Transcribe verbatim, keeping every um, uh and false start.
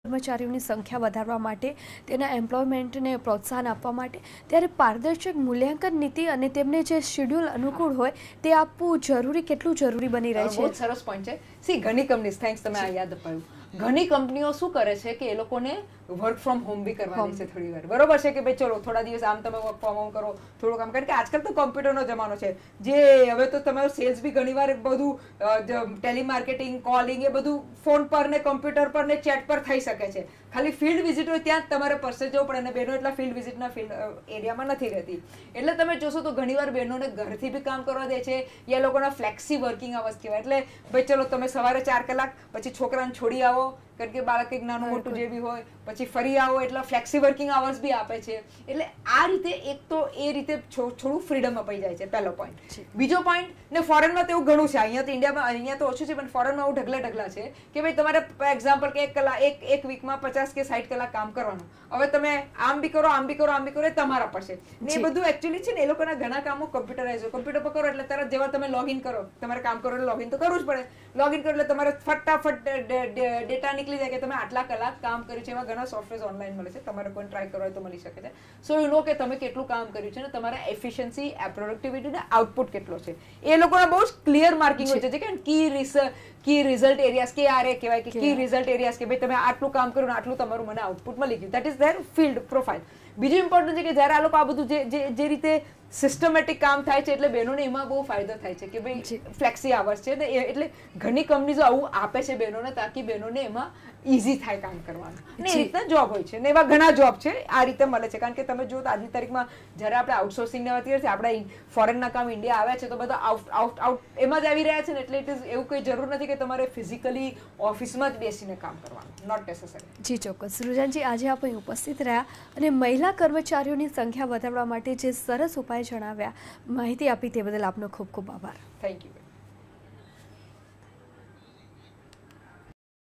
કર્મચારીઓની સંખ્યા વધારવા માટે, તેના એમ્પ્લોયમેન્ટને પ્રોત્સાહન આપવા માટે, ત્યારે પારદર્શક મૂલ્યાંકન નીતિ અને તેમને જે શેડ્યુલ અનુકૂળ હોય તે આપવું જરૂરી કેટલું જરૂરી બની રહે છે? બહુ સરસ પોઈન્ટ છે. સી ઘણી કંપનીઝ, થેન્ક્સ તમે આ યાદ અપાયું, ઘણી કંપનીઓ શું કરે છે કે એ લોકોને વર્ક ફ્રોમ હોમ બી કરવાની છે થોડી વાર, બરોબર છે કે ભાઈ ચલો થોડા દિવસ આમ તમે વર્ક ફ્રોમ હોમ કરો, થોડું કામ, કારણ કે આજકાલ તો કોમ્પ્યુટરનો જમાનો છે, જે હવે તો તમારું સેલ્સ બી ઘણી વાર બધું ટેલિમાર્કેટિંગ, કોલિંગ એ બધું ફોન પર ને કમ્પ્યુટર પર ને ચેટ પર થઈ શકે છે. ખાલી ફિલ્ડ વિઝિટ હોય ત્યાં જ તમારે પર્સે જવું પડે, અને બહેનો એટલા ફિલ્ડ વિઝિટના ફિલ્ડ એરિયામાં નથી રહેતી, એટલે તમે જોશો તો ઘણીવાર બહેનોને ઘરથી બી કામ કરવા દે છે, યા લોકોના ફ્લેક્સી વર્કિંગ અવર્સ કહેવાય, એટલે ભાઈ ચલો તમે સવારે ચાર કલાક, પછી છોકરાને છોડી આવો, કારણ કે બાળક એક નાનું મોટું જે બી હોય, પછી ફરી આવો, એટલે ફ્લેક્સી વર્કિંગ અવર્સ બી આપે છે. એટલે આ રીતે એક તો એ રીતે થોડું ફ્રીડમ અપાઈ જાય છે, પહેલો પોઈન્ટ. બીજો પોઈન્ટ, ને ફોરેનમાં તો એવું ઘણું છે, અહીંયા તો ઇન્ડિયામાં અહીંયા તો ઓછું છે, પણ ફોરેનમાં એવું ઢગલા ઢગલા છે કે ભાઈ તમારે એક્ઝામ્પલ કે એક કલાક એક એક વીકમાં પચાસ કે સાઠ કલાક કામ કરવાનું, હવે તમે આમ બી કરો આમ બી કરો આમ બી કરો, એ તમારા પર છે ને. એ બધું એકચ્યુઅલી છે ને, એ લોકોના ઘણા કામો કમ્પ્યુટરાઇઝ હોય, કમ્પ્યુટર પર કરો એટલે તરત જેવા તમે લોગિન કરો, તમારે કામ કરો એટલે લોગિન તો કરવું જ પડે, લોગિન કરો એટલે તમારે ફટાફટ ડેટા નીકળી જાય કે તમે આટલા કલાક કામ કર્યું છે. એવા ઘણા સોફ્ટવેર ઓનલાઈન મળે છે, તમારે કોઈ ટ્રાય કરવો હોય તો મળી શકે છે. સો યુ નો કે તમે કેટલું કામ કર્યું છે ને તમારા એફિશિયન્સી, પ્રોડક્ટિવિટી ને આઉટપુટ કેટલો છે, એ લોકોના બહુ જ ક્લિયર માર્કિંગ હોય છે કે કી રિસર્ચ કી રિઝલ્ટ એરિયાઝ, કે આર એ કહેવાય કે કી રિઝલ્ટ એરિયાઝ, કે ભાઈ તમે આટલું કામ કર્યું ને આટલું તમારું મને આઉટપુટ મળી ગયું, that is their field profile. બીજું ઇમ્પોર્ટન્ટ છે કે જ્યારે આ લોકો આ બધું જે જે રીતે સિસ્ટમેટિક કામ થાય છે, એટલે બહેનોને એમાં બહુ ફાયદો થાય છે કે ભાઈ ફ્લેક્સી આવર્સ છે, એટલે ઘણી કંપનીઝો આવું આપે છે બહેનોને, તાકી બહેનોને એમાં ઈઝી થાય કામ કરવાનું, ને એ રીતના જોબ હોય છે, ને એવા ઘણા જોબ છે આ રીતે મળે છે. કારણ કે તમે જો આજની તારીખમાં જ્યારે આપણે આઉટસોર્સિંગની વાત કરીએ છીએ, આપણે ફોરેનના કામ ઇન્ડિયા આવ્યા છે તો બધા આઉટ આઉટ આઉટ એમાં જ આવી રહ્યા છે ને, એટલે ઇટ ઇઝ એવું કંઈ જરૂર નથી કે તમારે ફિઝિકલી ઓફિસમાં જ બેસીને કામ કરવાનું, નોટ નેસેસરી. જી ચોક્કસ. રુઝાનજી, આજે આપણે ઉપસ્થિત રહ્યા અને મહિલા કર્મચારીઓની સંખ્યા વધારવા માટે જે સરસ ઉપાય જણાવ્યા, માહિતી આપી તે બદલ આપનો ખૂબ ખૂબ આભાર. Thank you.